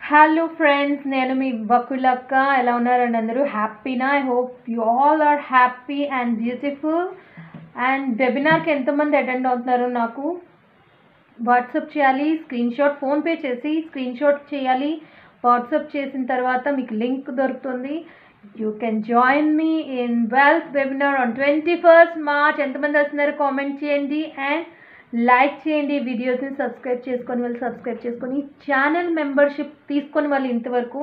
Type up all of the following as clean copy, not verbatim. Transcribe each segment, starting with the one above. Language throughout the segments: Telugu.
హలో ఫ్రెండ్స్, నేను మీ బకులక్క. ఎలా ఉన్నారండి అందరూ? హ్యాపీనా? I hope you all are happy and beautiful. And వెబినార్కి ఎంతమంది అటెండ్ అవుతున్నారు నాకు వాట్సాప్ చేయాలి. స్క్రీన్షాట్ ఫోన్పే చేసి స్క్రీన్షాట్ చేయాలి. వాట్సాప్ చేసిన తర్వాత మీకు లింక్ దొరుకుతుంది. You can join me in wealth webinar on 21st March. ఎంతమంది వస్తున్నారు కామెంట్ చేయండి అండ్ లైక్ చేయండి. వీడియోస్ని సబ్స్క్రైబ్ చేసుకొని ఛానల్ మెంబర్షిప్ తీసుకొని వాళ్ళు ఇంతవరకు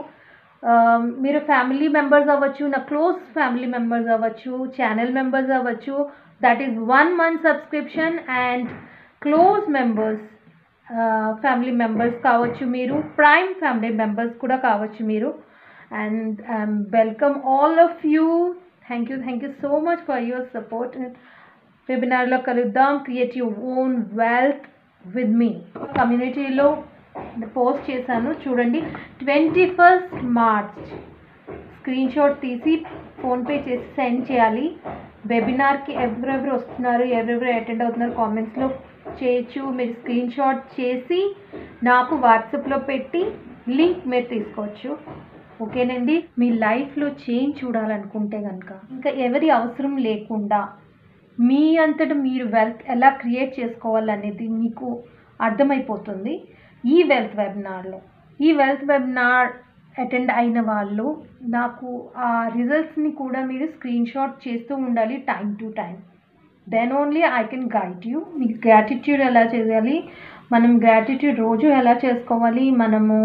మీరు ఫ్యామిలీ మెంబర్స్ అవ్వచ్చు, నా క్లోజ్ ఫ్యామిలీ మెంబర్స్ అవ్వచ్చు, ఛానల్ మెంబర్స్ అవ్వచ్చు. That is 1 month subscription. And close members family members కావచ్చు, మీరు ప్రైమ్ ఫ్యామిలీ మెంబర్స్ కూడా కావచ్చు మీరు. And welcome all of you. Thank you so much for your support. వెబినార్లో కలుద్దాం. Create your own wealth with me. కమ్యూనిటీలో పోస్ట్ చేశాను చూడండి. 21st March స్క్రీన్షాట్ తీసి ఫోన్పే చేసి సెండ్ చేయాలి. వెబినార్కి ఎవరెవరు వస్తున్నారు, ఎవరెవరు అటెండ్ అవుతున్నారు కామెంట్స్లో చేయొచ్చు. మీరు స్క్రీన్షాట్ చేసి నాకు వాట్సాప్లో పెట్టి లింక్ మీరు తీసుకోవచ్చు. ఓకేనండి. మీ లైఫ్లో చేంజ్ చూడాలనుకుంటే కనుక ఇంకా ఎవరి అవసరం లేకుండా మీ అంతటా మీరు వెల్త్ ఎలా క్రియేట్ చేసుకోవాలనేది మీకు అర్థమైపోతుంది ఈ వెల్త్ వెబినార్లో. ఈ వెల్త్ వెబినార్ అటెండ్ అయిన వాళ్ళు నాకు ఆ రిజల్ట్స్ని కూడా మీరు స్క్రీన్షాట్ చేస్తూ ఉండాలి time to time. Then only I can guide you. మీకు గ్రాటిట్యూడ్ ఎలా చేయాలి, మనం గ్రాటిట్యూడ్ రోజు ఎలా చేసుకోవాలి, మనము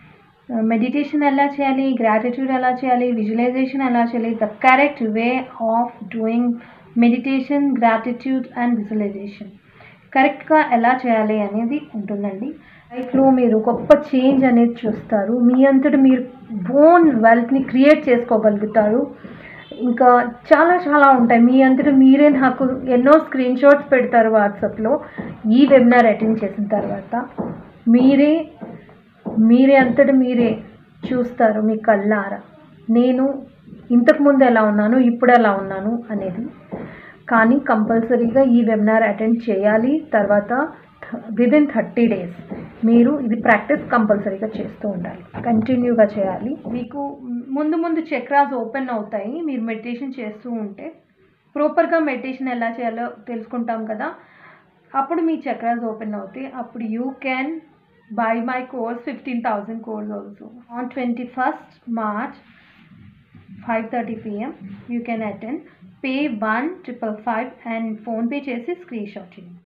మెడిటేషన్ ఎలా చేయాలి, గ్రాటిట్యూడ్ ఎలా చేయాలి, విజువలైజేషన్ ఎలా చేయాలి, the correct way of doing meditation, gratitude and visualisation కరెక్ట్గా ఎలా చేయాలి అనేది ఉంటుందండి. లైఫ్లో మీరు గొప్ప చేంజ్ అనేది చూస్తారు. మీ అంతటా మీరు ఓన్ వెల్త్ని క్రియేట్ చేసుకోగలుగుతారు. ఇంకా చాలా ఉంటాయి. మీ అంతటా మీరే నాకు ఎన్నో స్క్రీన్ షాట్స్ పెడతారు వాట్సాప్లో ఈ వెబినార్ అటెండ్ చేసిన తర్వాత. మీరే అంతటా మీరే చూస్తారు మీ కళ్ళారా నేను ఇంతకుముందు ఎలా ఉన్నాను, ఇప్పుడు ఎలా ఉన్నాను అనేది. కానీ కంపల్సరీగా ఈ వెబినార్ అటెండ్ చేయాలి. తర్వాత విదిన్ 30 days మీరు ఇది ప్రాక్టీస్ కంపల్సరీగా చేస్తూ ఉండాలి, కంటిన్యూగా చేయాలి. మీకు ముందు చక్రాస్ ఓపెన్ అవుతాయి మీరు మెడిటేషన్ చేస్తూ ఉంటే. ప్రాపర్గా మెడిటేషన్ ఎలా చేయాలో తెలుసుకుంటాం కదా, అప్పుడు మీ చక్రాస్ ఓపెన్ అవుతాయి. అప్పుడు you can buy my course, 15,000 course also. On 21st March 5:30 PM you can attend. Pay 1,555 and phone pay చేసి స్క్రీన్ షాట్ చేయండి.